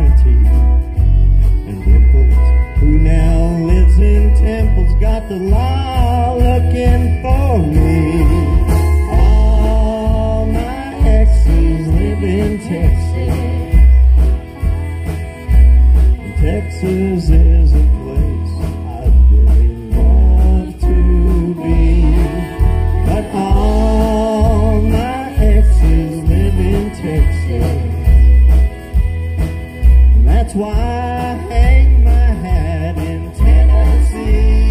teeth. And Dimples, who now lives in Temples, got the law looking for me. All my exes live in Texas. And Texas is a place I'd really love to be. But all my exes live in Texas. And that's why I hang my hat in Tennessee.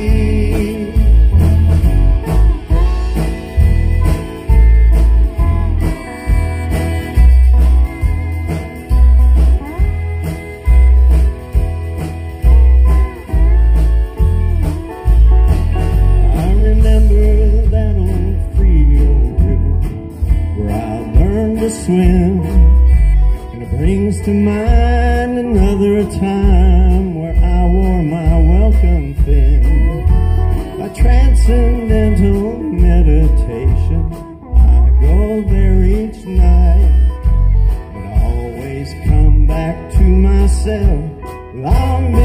I remember that old Frio River where I learned to swim. And it brings to mind another time where I wore my welcome fin. By transcendental meditation, I go there each night, but I always come back to myself long